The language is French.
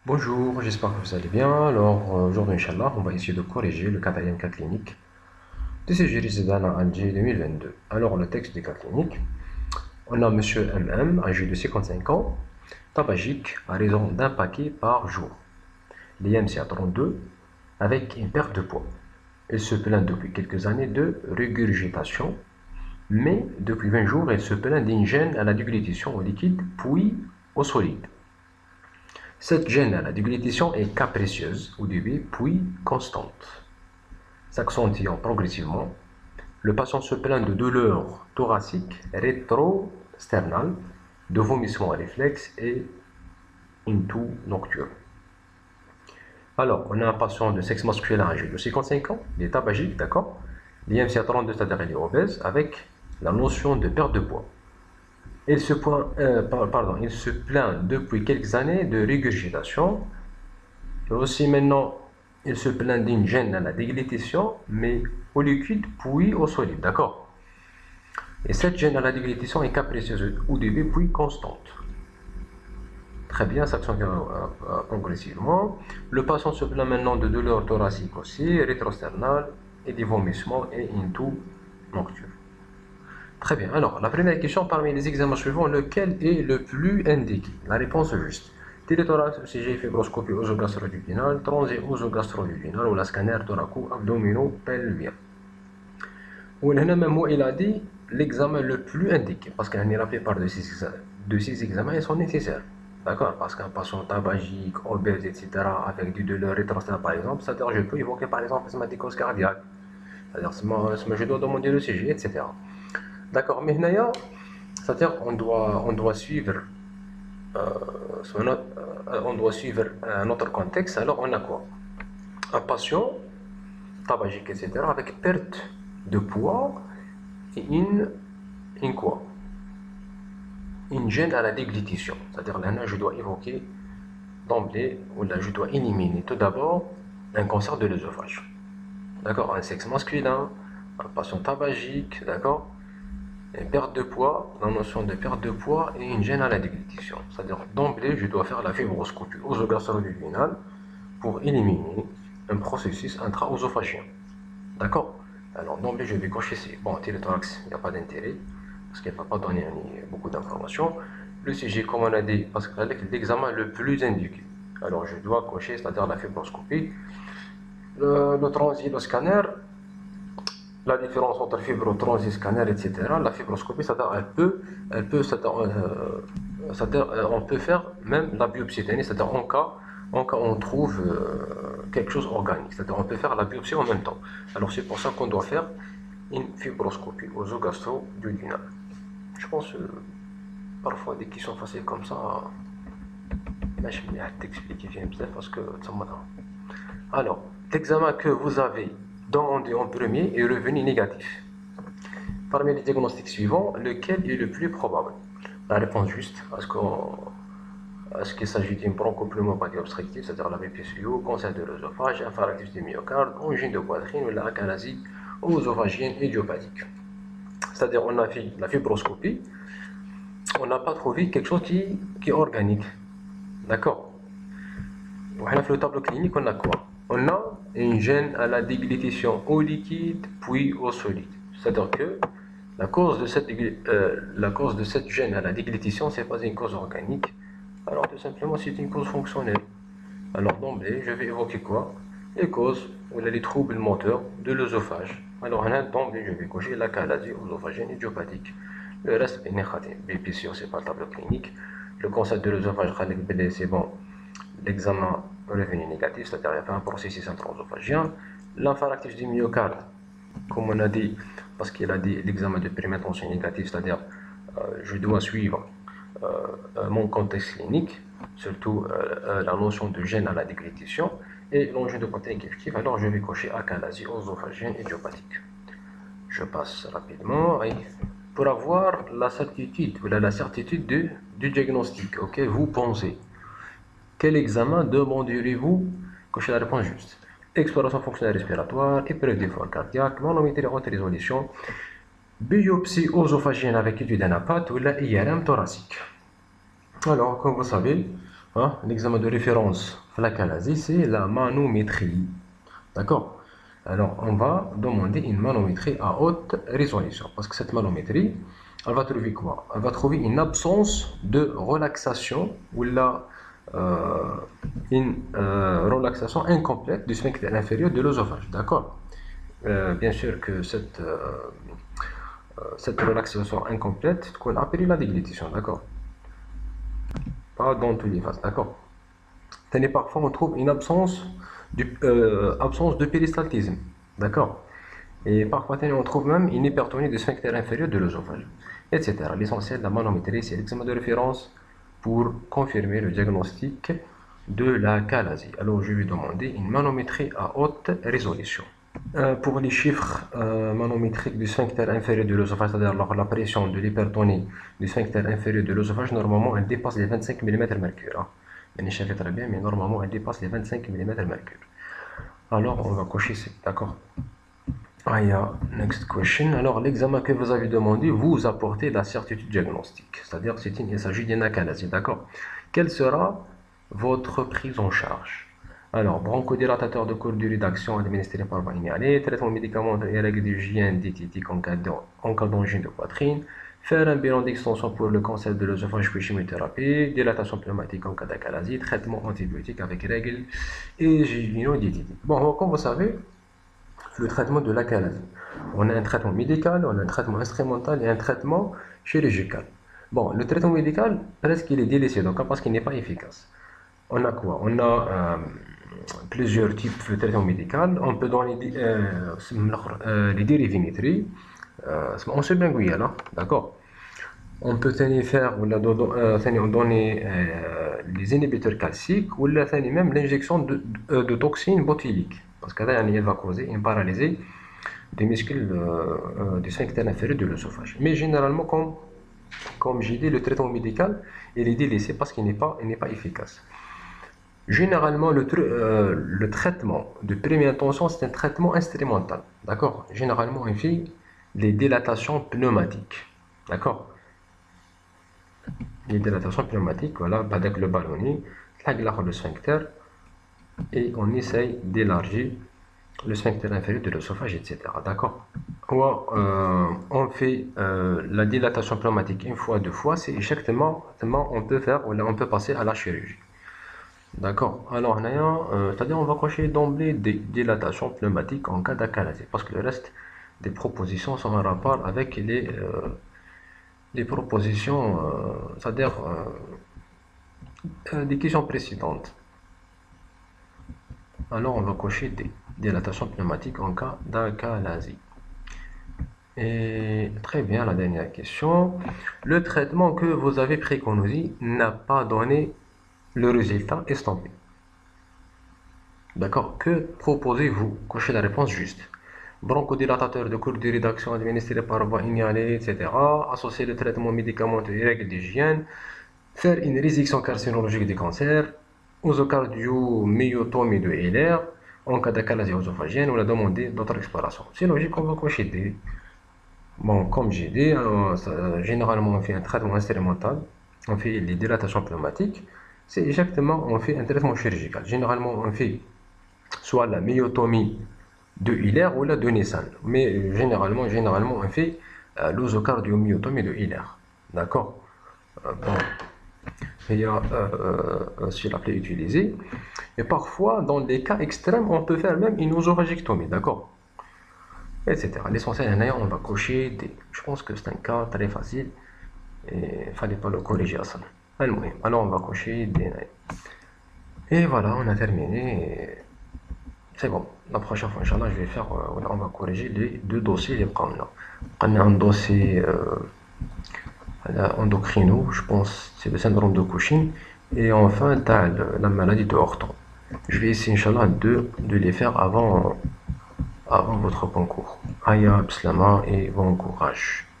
Bonjour, j'espère que vous allez bien. Alors, aujourd'hui, Inch'Allah, on va essayer de corriger le quatrième cas clinique de ce Dana Alger 2022. Alors, le texte du cas clinique, on a Monsieur MM, âgé de 55 ans, tabagique, à raison d'un paquet par jour. L'IMC à 32, avec une perte de poids. Il se plaint depuis quelques années de régurgitation, mais depuis 20 jours, il se plaint d'une gêne à la déglutition au liquide, puis au solide. Cette gêne à la déglutition est capricieuse au début, puis constante, s'accentuant progressivement. Le patient se plaint de douleurs thoraciques, rétro-sternales, de vomissements réflexes et une toux nocturne. Alors, on a un patient de sexe masculin âgé de 55 ans, il est tabagique, d'accord. L'IMC à 32, c'est-à-dire il est obèse, avec la notion de perte de poids. Il se plaint depuis quelques années de régurgitation. Et aussi maintenant, il se plaint d'une gêne à la déglutition, mais au liquide puis au solide, d'accord. Et cette gêne à la déglutition est capricieuse au début puis constante. Très bien, ça s'accentue progressivement. Le patient se plaint maintenant de douleurs thoraciques aussi, rétrosternales, et des vomissements et une toux nocturne. Très bien. Alors, la première question parmi les examens suivants, lequel est le plus indiqué? La réponse est juste. Téléthorax, ECG, fibroscopie oesogastroduodénale, transit oesogastroduodénale ou la scanner thoraco-abdominopelvien. Ou même moi, il a dit l'examen le plus indiqué, parce que la plupart de ces examens ils sont nécessaires. D'accord? Parce qu'un patient tabagique, obèse, etc., avec du douleur rétrosternale par exemple, c'est-à-dire je peux évoquer par exemple asthmaticose cardiaque, c'est-à-dire je dois demander le CG, etc. D'accord, mais c'est-à-dire on doit suivre un autre contexte. Alors on a quoi? Un patient tabagique, etc., avec perte de poids et une quoi? Une gêne à la déglutition. C'est-à-dire là, je dois évoquer d'emblée, ou là, je dois éliminer tout d'abord un cancer de l'œsophage. D'accord? Un sexe masculin, un patient tabagique, d'accord? Une perte de poids, la notion de perte de poids et une gêne à la déglutition. C'est-à-dire d'emblée, je dois faire la fibroscopie oesogastroduodénale pour éliminer un processus intra-œsophagien. D'accord? Alors d'emblée, je vais cocher ces. Bon, téléthorax, il n'y a pas d'intérêt, parce qu'elle ne va pas donner beaucoup d'informations. Le CG, comme on a dit, parce que c'est l'examen le plus indiqué. Alors je dois cocher, c'est-à-dire la fibroscopie. Le transit, le scanner, la différence entre fibrotransit, scanner, etc. La fibroscopie, c'est-à-dire on peut faire même la biopsie, c'est-à-dire en cas où on trouve quelque chose organique, c'est-à-dire on peut faire la biopsie en même temps. Alors c'est pour ça qu'on doit faire une fibroscopie oesogastroduodénale. Je pense parfois des questions faciles comme ça, je vais t'expliquer bien parce que ça m'a. Alors, l'examen que vous avez demandé en premier est revenu négatif. Parmi les diagnostics suivants, lequel est le plus probable? La réponse juste, est-ce qu'il s'agit d'une bronchopneumopathie obstructive, c'est-à-dire la BPCO, cancer de l'œsophage, infarctus du myocarde, angine de poitrine ou la achalasie œsophagienne idiopathique. C'est-à-dire on a fait la fibroscopie, on n'a pas trouvé quelque chose qui est organique. D'accord? Voilà, le tableau clinique, on a quoi? On a une gêne à la déglutition au liquide puis au solide. C'est-à-dire que la cause de cette gêne à la déglutition, ce n'est pas une cause organique. Alors tout simplement, c'est une cause fonctionnelle. Alors d'emblée, je vais évoquer quoi? Les causes ou les troubles moteurs de l'œsophage. Alors d'emblée, je vais cocher la chalasie œsophagienne idiopathique. Le reste, BPCO, c'est pas le tableau clinique. Le cancer de l'œsophage, c'est bon. L'examen revenu négatif, c'est-à-dire qu'il y a fait un processus intra-œsophagien. L'infarctus du myocarde, comme on a dit, parce qu'il a dit l'examen de prématention négatif, c'est-à-dire je dois suivre mon contexte clinique, surtout la notion de gêne à la déglutition et l'enjeu de côté exécutif. Alors je vais cocher achalasie œsophagienne idiopathique. Je passe rapidement pour avoir la certitude, du diagnostic. Ok, vous pensez quel examen demanderez-vous? Cochez la réponse juste. Exploration fonctionnelle respiratoire, épreuve d'effort cardiaque, manométrie haute résolution, biopsie œsophagienne avec étude d'anapath ou la IRM thoracique. Alors, comme vous savez, hein, l'examen de référence, la calasie, c'est la manométrie. D'accord? Alors, on va demander une manométrie à haute résolution. Parce que cette manométrie, elle va trouver quoi? Elle va trouver une absence de relaxation ou une relaxation incomplète du sphincter inférieur de l'œsophage. D'accord? Bien sûr que cette relaxation incomplète qu'on appelle la déglutition. D'accord? Pas dans tous les phases. D'accord? Parfois, on trouve une absence de péristaltisme. D'accord? Et parfois, on trouve même une hypertonie du sphincter inférieur de l'œsophage, etc. L'essentiel de la manométrie, c'est l'examen de référence pour confirmer le diagnostic de la calasie. Alors, je vais demander une manométrie à haute résolution. Pour les chiffres manométriques du sphincter inférieur de l'œsophage, c'est-à-dire la pression de l'hypertonie du sphincter inférieur de l'œsophage, normalement, elle dépasse les 25 mm mercure. Hein. Je sais très bien, mais normalement, elle dépasse les 25 mm mercure. Alors, on va cocher C, d'accord? Next question. Alors, l'examen que vous avez demandé vous apportez la certitude diagnostique, c'est-à-dire il s'agit d'une acalasie, d'accord? Quelle sera votre prise en charge? Alors, bronchodilatateur de courte durée d'action administré par voie inhalée, traitement médicamenteux et règles d'hygiène diététique en cas d'angine de poitrine, faire un bilan d'extension pour le cancer de l'œsophage puis chimiothérapie, dilatation pneumatique en cas d'acalasie, traitement antibiotique avec règles et hygiéno-diététique. Bon, comme vous savez, le traitement de la calasie. On a un traitement médical, on a un traitement instrumental et un traitement chirurgical. Bon, le traitement médical, presque il est délaissé, donc parce qu'il n'est pas efficace. On a quoi? On a plusieurs types de traitement médical. On peut donner les dérivénétries. On se bien d'accord? On peut faire donner les inhibiteurs calciques ou même l'injection de toxines botuliques. Parce que là, elle va causer une paralysie des muscles du sphincter inférieur de l'œsophage. Mais généralement, comme j'ai dit, le traitement médical il est délaissé parce qu'il n'est pas efficace. Généralement, le traitement de première intention, c'est un traitement instrumental. D'accord? Généralement, on fait les dilatations pneumatiques. D'accord? Les dilatations pneumatiques, voilà, avec le ballonnet, le sphincter, et on essaye d'élargir le sphincter inférieur de l'œsophage, etc. D'accord? On fait la dilatation pneumatique une fois, deux fois, c'est exactement on peut passer à la chirurgie. D'accord? Alors, c'est-à-dire on va cocher d'emblée des dilatations pneumatiques en cas d'acalasie, parce que le reste des propositions sont en rapport avec les propositions, c'est-à-dire des questions précédentes. Alors, on va cocher des dilatations pneumatiques en cas d'acalasie. Et très bien, la dernière question. Le traitement que vous avez préconisé n'a pas donné le résultat escompté. D'accord? Que proposez-vous? Cochez la réponse juste. Bronchodilatateur de courte durée d'action administré par voie inhalée, etc. Associer le traitement médicamenteux et règles d'hygiène. Faire une résection carcinologique des cancers. Osocardioméotomie de Hiller. En cas d'acalasie œsophagienne, on a demandé d'autres explorations. C'est logique, on va cocher D. Bon, comme j'ai dit, généralement on fait un traitement instrumental, on fait les dilatations pneumatiques, c'est exactement, on fait un traitement chirurgical. Généralement on fait soit la myotomie de Hiller ou la de Nissan, mais généralement on fait l'osocardioméotomie de Hiller. D'accord? Bon, il y a sur la plaie utilisée, et parfois dans des cas extrêmes on peut faire même une osorhagectomie, d'accord? Etc. L'essentiel, on va cocher des. Je pense que c'est un cas très facile et il ne fallait pas le corriger à ça. Alors on va cocher des. Et voilà, on a terminé. C'est bon. La prochaine fois, Inch'Allah, je vais faire. On va corriger les deux dossiers. On a un dossier endocrino, je pense, c'est le syndrome de Cushing. Et enfin, la maladie de Horton. Je vais essayer, Inch'Allah, de les faire avant votre concours. Aya, Pslama et bon courage.